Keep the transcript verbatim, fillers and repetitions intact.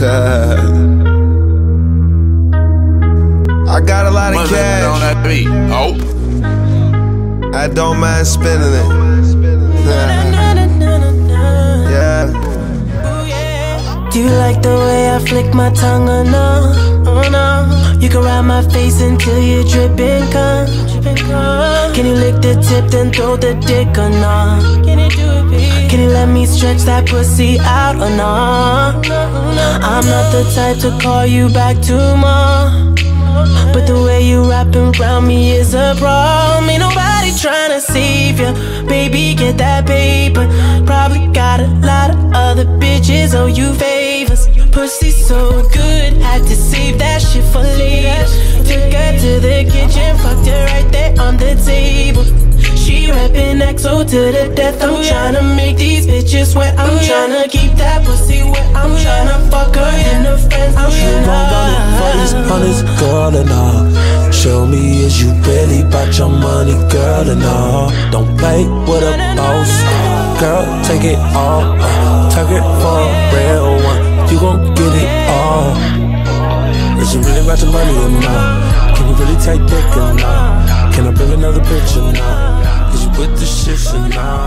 I got a lot of cash on that beat. Oh, I don't mind spending it. Yeah. Do you like the way I flick my tongue or no? Oh no. You can ride my face until you're dripping cum. Can you lick the tip then throw the dick or no? Can you do it, baby? Can you let me stretch that pussy out or no? I'm not the type to call you back tomorrow, but the way you wrapping around me is a problem. Ain't nobody tryna save you, baby, get that paper. Probably got a lot of other bitches owe you favors. Pussy so good, had to save that shit for later. Took her to the kitchen, fucked her right there on the table. She rapping X O to the death. I'm tryna make these bitches wet. I'm tryna keep that pussy wet. I'm tryna fuck her and her friends. I'm You gon' run it for this honest girl and all. Show me is you really bout your money, girl, and all. Don't play with a boss, girl, take it all. Take it for a real one, you gon' get it all. Is it really about your money or not? Can you really take dick or not? Can I bring another bitch or not? Is you with the shit or not?